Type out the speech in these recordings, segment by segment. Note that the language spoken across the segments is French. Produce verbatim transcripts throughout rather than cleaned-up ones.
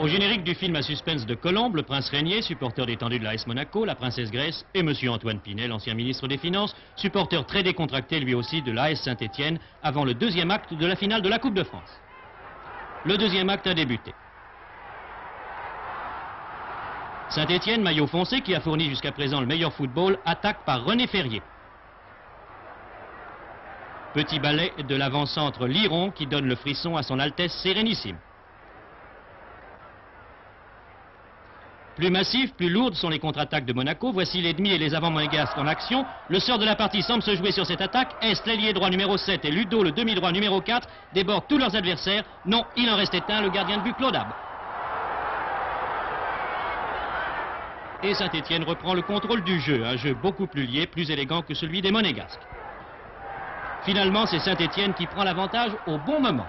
Au générique du film à suspense de Colombe, le prince Régnier, supporter détendu de l'A S Monaco, la princesse Grace et monsieur Antoine Pinel, ancien ministre des Finances, supporter très décontracté lui aussi de l'A S Saint-Étienne, avant le deuxième acte de la finale de la Coupe de France. Le deuxième acte a débuté. Saint-Étienne, maillot foncé, qui a fourni jusqu'à présent le meilleur football, attaque par René Ferrier. Petit balai de l'avant-centre Liron qui donne le frisson à son Altesse Sérénissime. Plus massifs, plus lourdes sont les contre-attaques de Monaco. Voici les demi et les avants monégasques en action. Le sort de la partie semble se jouer sur cette attaque. Est, l'ailier droit numéro sept et Ludo, le demi-droit numéro quatre, débordent tous leurs adversaires. Non, il en restait un, le gardien de but Claude Abe. Et Saint-Étienne reprend le contrôle du jeu, un jeu beaucoup plus lié, plus élégant que celui des Monégasques. Finalement, c'est Saint-Étienne qui prend l'avantage au bon moment.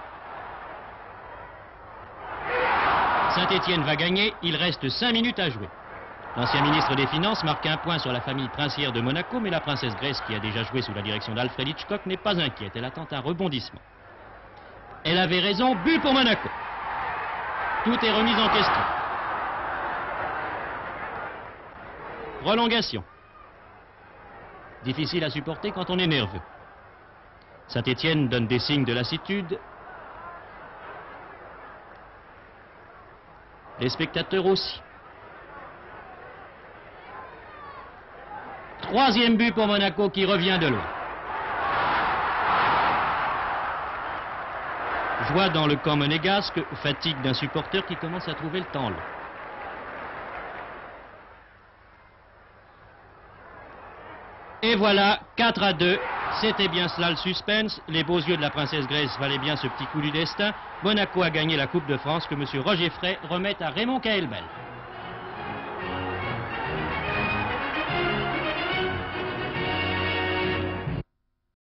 Saint-Étienne va gagner, il reste cinq minutes à jouer. L'ancien ministre des Finances marque un point sur la famille princière de Monaco, mais la princesse Grace, qui a déjà joué sous la direction d'Alfred Hitchcock, n'est pas inquiète, elle attend un rebondissement. Elle avait raison, but pour Monaco. Tout est remis en question. Prolongation. Difficile à supporter quand on est nerveux. Saint-Étienne donne des signes de lassitude. Les spectateurs aussi. Troisième but pour Monaco qui revient de loin. Joie dans le camp monégasque, fatigue d'un supporter qui commence à trouver le temps long. Et voilà, quatre à deux. C'était bien cela le suspense. Les beaux yeux de la princesse Grace valaient bien ce petit coup du destin. Monaco a gagné la Coupe de France que M. Roger Frey remet à Raymond Cahelbel.